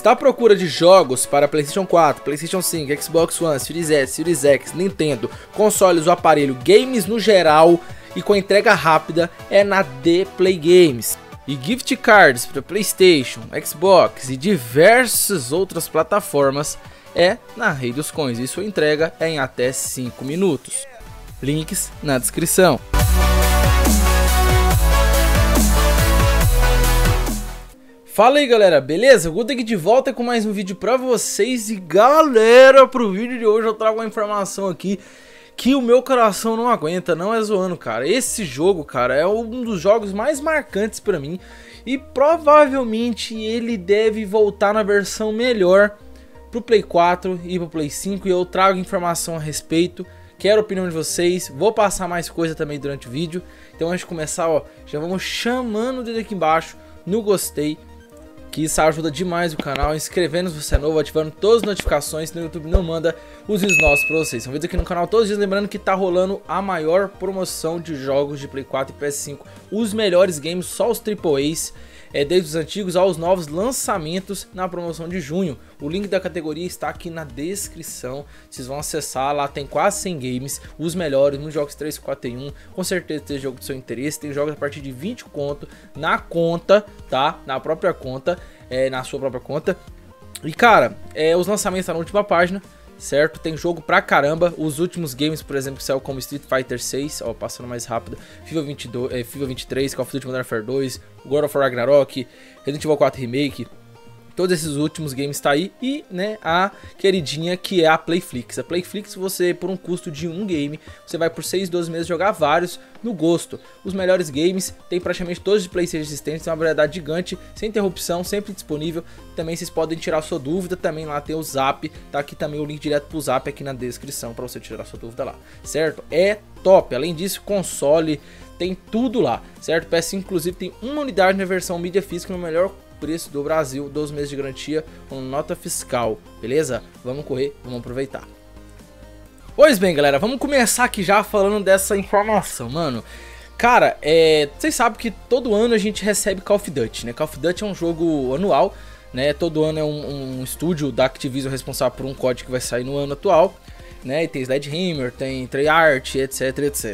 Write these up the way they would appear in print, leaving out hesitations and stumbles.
Está à procura de jogos para PlayStation 4, PlayStation 5, Xbox One, Series S, Series X, Nintendo, consoles ou aparelho, games no geral e com entrega rápida? É na The Play Games. E gift cards para PlayStation, Xbox e diversas outras plataformas é na Rei dos Coins. E sua entrega é em até 5 minutos. Links na descrição. Fala aí galera, beleza? Guto aqui de volta com mais um vídeo pra vocês. E galera, pro vídeo de hoje eu trago uma informação aqui que o meu coração não aguenta, não é zoando, cara. Esse jogo, cara, é um dos jogos mais marcantes pra mim e provavelmente ele deve voltar na versão melhor pro Play 4 e pro Play 5. E eu trago informação a respeito, quero a opinião de vocês, vou passar mais coisa também durante o vídeo. Então antes de começar, ó, já vamos chamando o dedo aqui embaixo no gostei, que isso ajuda demais o canal, inscrevendo se você é novo, ativando todas as notificações, no YouTube não manda os vídeos nossos pra vocês. São vídeos aqui no canal todos os dias, lembrando que tá rolando a maior promoção de jogos de Play 4 e PS5. Os melhores games, só os AAAs, desde os antigos aos novos lançamentos na promoção de junho. O link da categoria está aqui na descrição, vocês vão acessar, lá tem quase 100 games, os melhores, nos jogos 341, com certeza tem jogo do seu interesse, tem jogos a partir de 20 conto na conta, tá? Na própria conta, na sua própria conta. E cara, os lançamentos estão na última página, certo? Tem jogo pra caramba, os últimos games, por exemplo, que saiu como Street Fighter 6, ó, passando mais rápido, FIFA 23, Call of Duty Modern Warfare 2, God of War Ragnarok, Resident Evil 4 Remake, todos esses últimos games tá aí. E, né, a queridinha que é a Playflix. A Playflix, você, por um custo de um game, você vai por 6, 12 meses jogar vários no gosto. Os melhores games, tem praticamente todos de PlayStation existentes, tem uma variedade gigante, sem interrupção, sempre disponível. Também vocês podem tirar sua dúvida, também lá tem o Zap, tá aqui também o link direto pro Zap aqui na descrição pra você tirar sua dúvida lá, certo? É top, além disso, console, tem tudo lá, certo? PS5 inclusive tem uma unidade na versão mídia física no melhor preço do Brasil, 12 meses de garantia com nota fiscal, beleza? Vamos correr, vamos aproveitar. Pois bem galera, vamos começar aqui já falando dessa informação, mano. Cara, vocês sabem que todo ano a gente recebe Call of Duty, né? Call of Duty é um jogo anual, né? Todo ano é um estúdio da Activision responsável por um código que vai sair no ano atual, né? E tem Sledgehammer, tem Treyarch, etc, etc.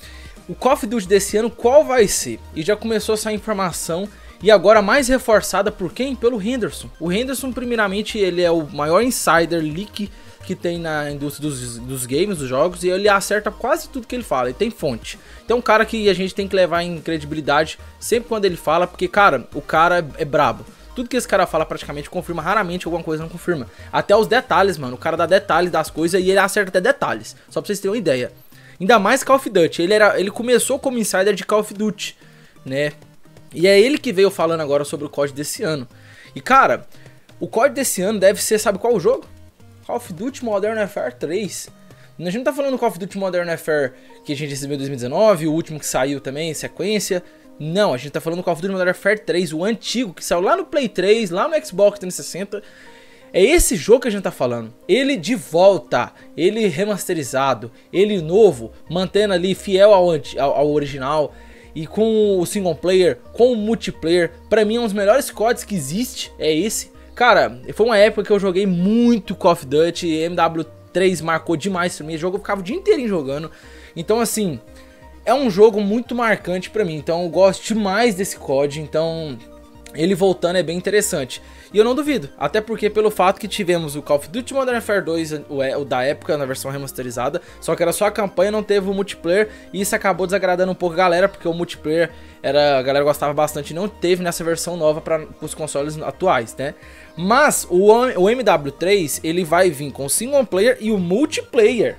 O Call of Duty desse ano qual vai ser? E já começou essa informação. E agora mais reforçada por quem? Pelo Henderson. O Henderson, primeiramente, ele é o maior insider leak que tem na indústria dos games, dos jogos, e ele acerta quase tudo que ele fala, ele tem fonte. Então é um cara que a gente tem que levar em credibilidade sempre quando ele fala, porque, cara, o cara é brabo. Tudo que esse cara fala praticamente confirma, raramente alguma coisa não confirma. Até os detalhes, mano, o cara dá detalhes das coisas e ele acerta até detalhes, só pra vocês terem uma ideia. Ainda mais Call of Duty, ele começou como insider de Call of Duty, né? E é ele que veio falando agora sobre o COD desse ano. E cara, o COD desse ano deve ser, sabe qual o jogo? Call of Duty Modern Warfare 3. A gente não tá falando do Call of Duty Modern Warfare que a gente recebeu em 2019, o último que saiu também, em sequência. Não, a gente tá falando do Call of Duty Modern Warfare 3, o antigo, que saiu lá no Play 3, lá no Xbox 360. É esse jogo que a gente tá falando. Ele de volta, ele remasterizado, ele novo, mantendo ali fiel ao original. E com o single player, com o multiplayer, pra mim é um dos melhores CODs que existe, é esse. Cara, foi uma época que eu joguei muito Call of Duty, MW3 marcou demais pra mim, o jogo eu ficava o dia inteirinho jogando. Então assim, é um jogo muito marcante pra mim, então eu gosto demais desse COD, então ele voltando é bem interessante. E eu não duvido, até porque pelo fato que tivemos o Call of Duty Modern Warfare 2, o da época, na versão remasterizada, só que era só a campanha, não teve o multiplayer, e isso acabou desagradando um pouco a galera, porque o multiplayer a galera gostava bastante e não teve nessa versão nova para os consoles atuais, né? Mas o MW3, ele vai vir com o single player e o multiplayer,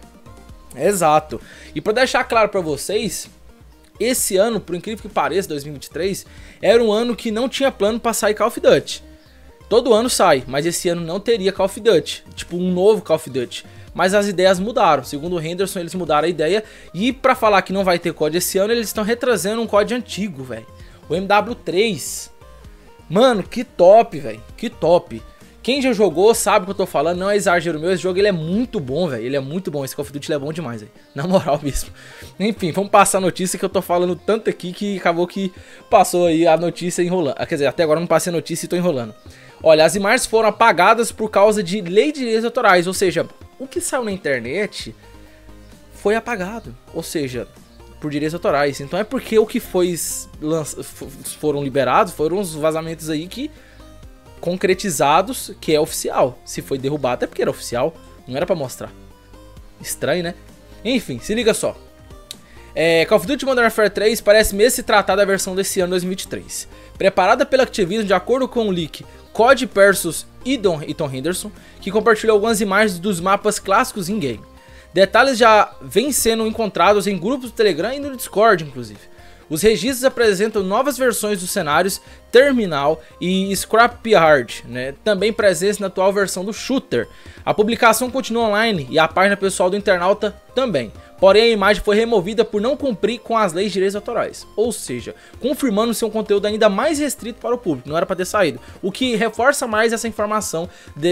exato. E para deixar claro para vocês, esse ano, por incrível que pareça, 2023, era um ano que não tinha plano para sair Call of Duty. Todo ano sai, mas esse ano não teria Call of Duty, tipo um novo Call of Duty. Mas as ideias mudaram, segundo o Henderson eles mudaram a ideia. E pra falar que não vai ter COD esse ano, eles estão retrazendo um COD antigo, velho. O MW3. Mano, que top, velho, que top. Quem já jogou sabe o que eu tô falando, não é exagero meu, esse jogo ele é muito bom, velho, ele é muito bom, esse Call of Duty ele é bom demais, velho, na moral mesmo. Enfim, vamos passar a notícia que eu tô falando tanto aqui que acabou que passou aí a notícia enrolando, quer dizer, até agora eu não passei a notícia e tô enrolando. Olha, as imagens foram apagadas por causa de lei de direitos autorais, ou seja, o que saiu na internet foi apagado, ou seja, por direitos autorais. Então é porque o que foram liberados foram os vazamentos aí que concretizados, que é oficial. Se foi derrubado é porque era oficial, não era pra mostrar. Estranho, né? Enfim, se liga só. Call of Duty Modern Warfare 3 parece mesmo se tratar da versão desse ano 2023. Preparada pela Activision de acordo com o leak COD Persus e Tom Henderson, que compartilhou algumas imagens dos mapas clássicos in-game. Detalhes já vêm sendo encontrados em grupos do Telegram e no Discord, inclusive. Os registros apresentam novas versões dos cenários Terminal e Scrapyard, né, também presentes na atual versão do shooter. A publicação continua online e a página pessoal do internauta também. Porém, a imagem foi removida por não cumprir com as leis de direitos autorais. Ou seja, confirmando ser um conteúdo ainda mais restrito para o público. Não era para ter saído. O que reforça mais essa informação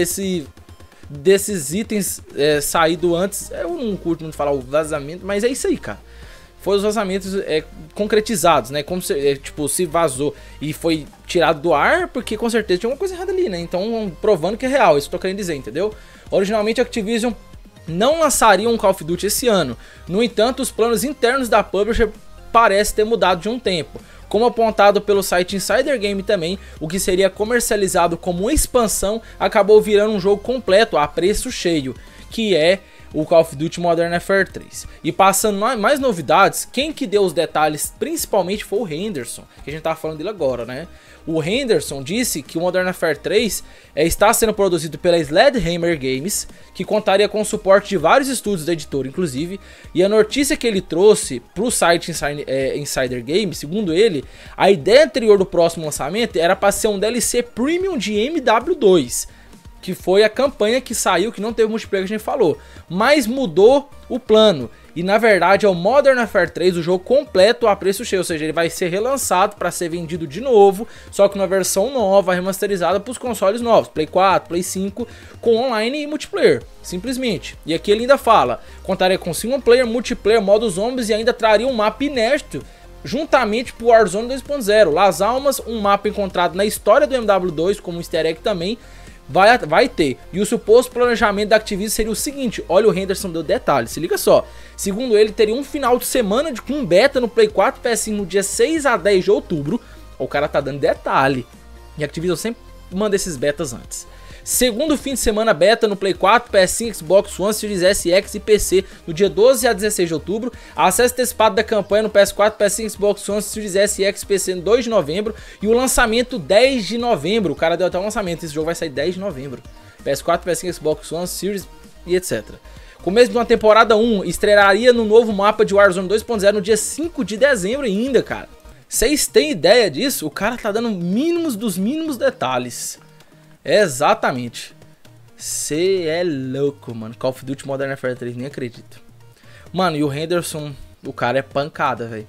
desses itens saído antes. Eu não curto muito falar o vazamento, mas é isso aí, cara. Foi os vazamentos concretizados, né? Como se, tipo, se vazou e foi tirado do ar, porque com certeza tinha uma coisa errada ali, né? Então, provando que é real, isso que eu tô querendo dizer, entendeu? Originalmente, a Activision não lançaria um Call of Duty esse ano. No entanto, os planos internos da publisher parecem ter mudado de um tempo. Como apontado pelo site Insider Game também, o que seria comercializado como uma expansão acabou virando um jogo completo a preço cheio, que é o Call of Duty Modern Warfare 3. E passando mais novidades, quem que deu os detalhes principalmente foi o Henderson, que a gente tava falando dele agora, né? O Henderson disse que o Modern Warfare 3 está sendo produzido pela Sledgehammer Games, que contaria com o suporte de vários estúdios da editora, inclusive. E a notícia que ele trouxe para o site Insider Games, segundo ele, a ideia anterior do próximo lançamento era para ser um DLC Premium de MW2, que foi a campanha que saiu, que não teve multiplayer, que a gente falou, mas mudou o plano. E na verdade é o Modern Warfare 3, o jogo completo a preço cheio, ou seja, ele vai ser relançado para ser vendido de novo, só que numa versão nova, remasterizada para os consoles novos, Play 4, Play 5, com online e multiplayer, simplesmente. E aqui ele ainda fala, contaria com single player, multiplayer, modo zombies e ainda traria um mapa inédito, juntamente pro Warzone 2.0, Las Almas, um mapa encontrado na história do MW2, como um easter egg também, vai ter. E o suposto planejamento da Activision seria o seguinte, olha, o Henderson deu detalhes, se liga só. Segundo ele, teria um final de semana com beta no Play 4 e PS5 no dia 6 a 10 de outubro. O cara tá dando detalhe. E a Activision sempre manda esses betas antes. Segundo fim de semana beta no Play 4, PS5, Xbox One, Series S, X e PC no dia 12 a 16 de outubro. Acesso antecipado da campanha no PS4, PS5, Xbox One, Series S, X e PC no 2 de novembro. E o lançamento 10 de novembro. O cara deu até um lançamento, esse jogo vai sair 10 de novembro. PS4, PS5, Xbox One, Series e etc. Começo de uma temporada 1, estrearia no novo mapa de Warzone 2.0 no dia 5 de dezembro ainda, cara. Vocês têm ideia disso? O cara tá dando mínimos dos mínimos detalhes. Exatamente. Cê é louco, mano. Call of Duty Modern Warfare 3, nem acredito. Mano, e o Henderson, o cara é pancada, velho.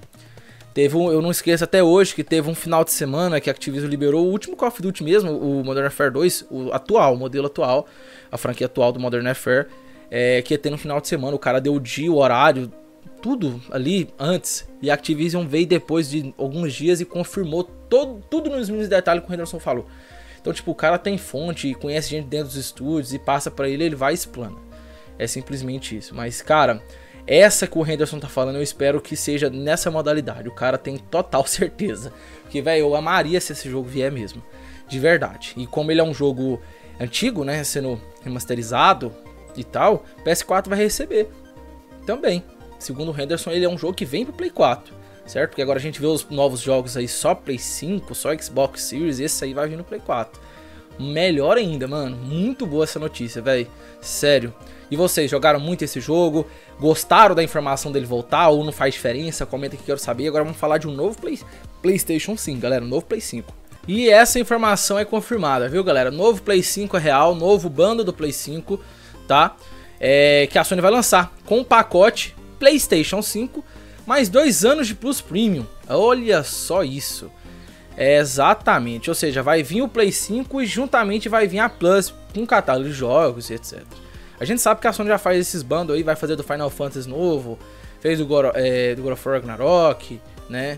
Eu não esqueço até hoje que teve um final de semana que a Activision liberou o último Call of Duty mesmo, o Modern Warfare 2, o atual, o modelo atual, a franquia atual do Modern Warfare, que ia ter no final de semana. O cara deu o dia, o horário, tudo ali antes. E a Activision veio depois de alguns dias e confirmou tudo nos mínimos detalhes que o Henderson falou. Então, tipo, o cara tem fonte, conhece gente dentro dos estúdios e passa pra ele vai e explana. É simplesmente isso. Mas, cara, essa que o Henderson tá falando, eu espero que seja nessa modalidade. O cara tem total certeza. Porque, velho, eu amaria se esse jogo vier mesmo. De verdade. E como ele é um jogo antigo, né, sendo remasterizado e tal, PS4 vai receber também. Segundo o Henderson, ele é um jogo que vem pro Play 4. Certo? Porque agora a gente vê os novos jogos aí só Play 5, só Xbox Series, esse aí vai vir no Play 4. Melhor ainda, mano. Muito boa essa notícia, velho. Sério. E vocês, jogaram muito esse jogo? Gostaram da informação dele voltar ou não faz diferença? Comenta que eu quero saber. Agora vamos falar de um novo PlayStation 5, galera. Um novo Play 5. E essa informação é confirmada, viu, galera? Novo Play 5 é real, novo bundle do Play 5, tá? Que a Sony vai lançar com o pacote PlayStation 5, mais 2 anos de Plus Premium. Olha só isso. Exatamente. Ou seja, vai vir o Play 5 e juntamente vai vir a Plus com catálogo de jogos e etc. A gente sabe que a Sony já faz esses bundles aí. Vai fazer do Final Fantasy novo. Fez do God of War Ragnarok, né?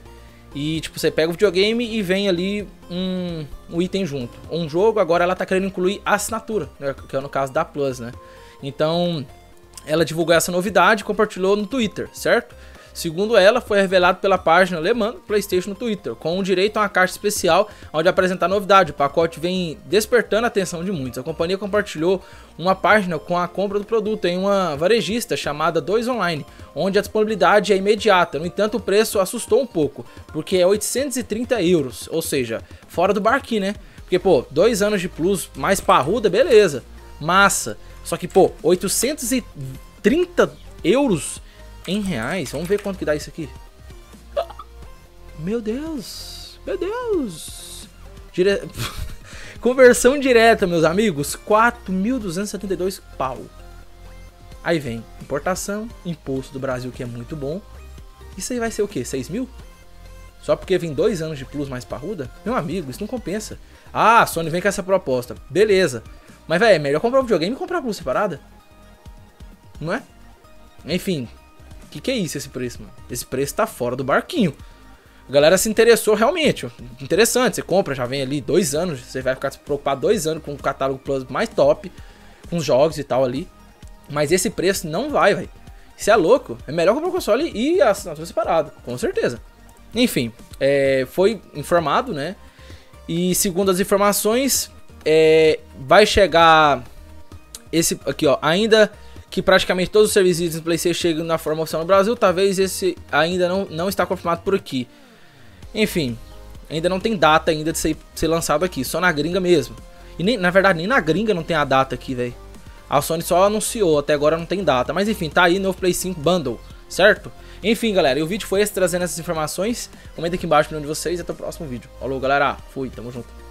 E tipo, você pega o videogame e vem ali um item junto. Um jogo, agora ela tá querendo incluir a assinatura, né, que é no caso da Plus, né? Então, ela divulgou essa novidade e compartilhou no Twitter, certo? Segundo ela, foi revelado pela página alemã do PlayStation no Twitter, com direito a uma caixa especial onde apresentar a novidade. O pacote vem despertando a atenção de muitos. A companhia compartilhou uma página com a compra do produto em uma varejista chamada 2 Online, onde a disponibilidade é imediata. No entanto, o preço assustou um pouco, porque é 830 euros, ou seja, fora do barquinho, né? Porque, pô, 2 anos de Plus mais parruda, beleza, massa. Só que, pô, 830 euros em reais? Vamos ver quanto que dá isso aqui. Meu Deus, meu Deus. Conversão direta, meus amigos, 4.272 pau. Aí vem importação, imposto do Brasil, que é muito bom. Isso aí vai ser o quê? 6 mil? Só porque vem 2 anos de Plus mais parruda? Meu amigo, isso não compensa. Ah, a Sony vem com essa proposta. Beleza. Mas, velho, é melhor comprar um videogame e comprar a Plus separada. Não é? Enfim. Que é isso, esse preço, mano? Esse preço tá fora do barquinho. A galera se interessou realmente. Interessante, você compra, já vem ali 2 anos. Você vai ficar se preocupado 2 anos com o catálogo Plus mais top, com os jogos e tal ali. Mas esse preço não vai, velho. Isso é louco. É melhor comprar o console e a assinatura separada, com certeza. Enfim, foi informado, né? E segundo as informações, vai chegar esse aqui, ó. Ainda que praticamente todos os serviços do PlayStation chegam na forma oficial no Brasil, talvez esse ainda não está confirmado por aqui. Enfim, ainda não tem data ainda de ser lançado aqui, só na gringa mesmo. E nem, na verdade, nem na gringa não tem a data aqui, velho. A Sony só anunciou, até agora não tem data. Mas enfim, tá aí novo Play 5 Bundle, certo? Enfim, galera, e o vídeo foi esse, trazendo essas informações. Comenta aqui embaixo para um de vocês e até o próximo vídeo. Falou, galera. Fui, tamo junto.